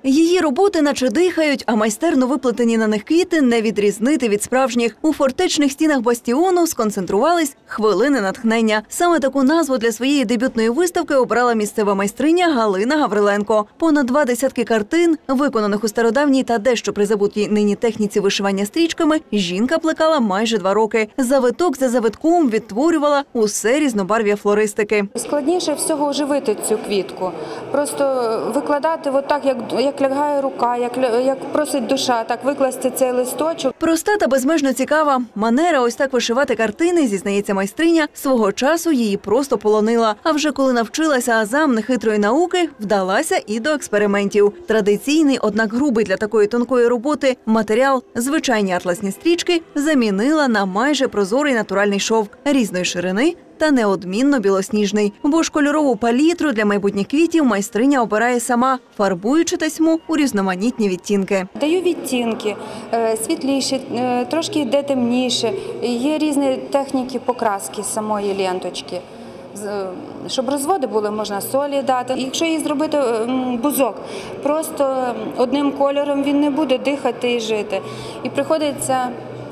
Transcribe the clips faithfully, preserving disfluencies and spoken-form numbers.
Її роботи наче дихають, а майстерно виплетені на них квіти не відрізнити від справжніх. У фортечних стінах бастіону сконцентрувались хвилини натхнення. Саме таку назву для своєї дебютної виставки обрала місцева майстриня Галина Гавриленко. Понад два десятки картин, виконаних у стародавній та дещо призабутій нині техніці вишивання стрічками, жінка плекала майже два роки. Завиток за завитком відтворювала усе різнобарв'я флористики. Складніше всього оживити цю квітку. Просто викладати от так, як, як лягає рука, як, як просить душа, так викласти цей листочок. Проста та безмежно цікава. Манера ось так вишивати картини, зізнається майстриня, свого часу її просто полонила. А вже коли навчилася азам нехитрої науки, вдалася і до експериментів. Традиційний, однак грубий для такої тонкої роботи, матеріал, звичайні атласні стрічки, замінила на майже прозорий натуральний шовк різної ширини та неодмінно білосніжний. Бо ж кольорову палітру для майбутніх квітів майстриня обирає сама, фарбуючи тасьму у різноманітні відтінки. Даю відтінки, світліші, трошки йде темніше. Є різні техніки покраски самої ленточки. Щоб розводи були, можна солі дати. Якщо її зробити бузок, просто одним кольором він не буде дихати і жити. І приходиться...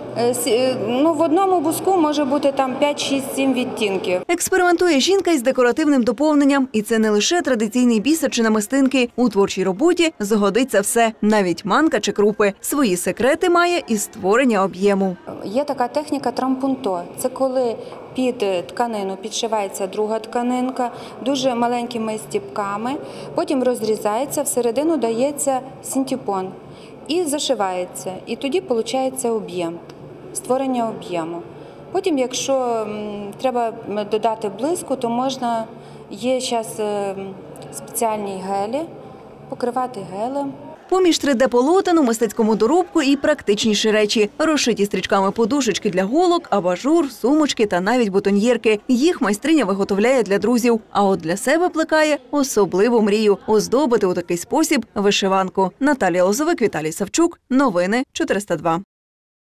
Ну, в одному бузку може бути там п'ять, шість, сім відтінків. Експериментує жінка із декоративним доповненням. І це не лише традиційний бісер чи намистинки. У творчій роботі згодиться все, навіть манка чи крупи. Свої секрети має і створення об'єму. Є така техніка трампунто. Це коли під тканину підшивається друга тканинка, дуже маленькими стіпками, потім розрізається, всередину дається синтепон і зашивається. І тоді виходить об'єм. Створення об'єму. Потім, якщо треба додати блиску, то можна, є зараз спеціальні гелі, покривати гелем. Поміж три де-полотену, мистецькому доробку і практичніші речі. Розшиті стрічками подушечки для голок, абажур, сумочки та навіть бутоньєрки. Їх майстриня виготовляє для друзів. А от для себе плекає особливу мрію – оздобити у такий спосіб вишиванку. Наталія Лозовик, Віталій Савчук. Новини чотириста два.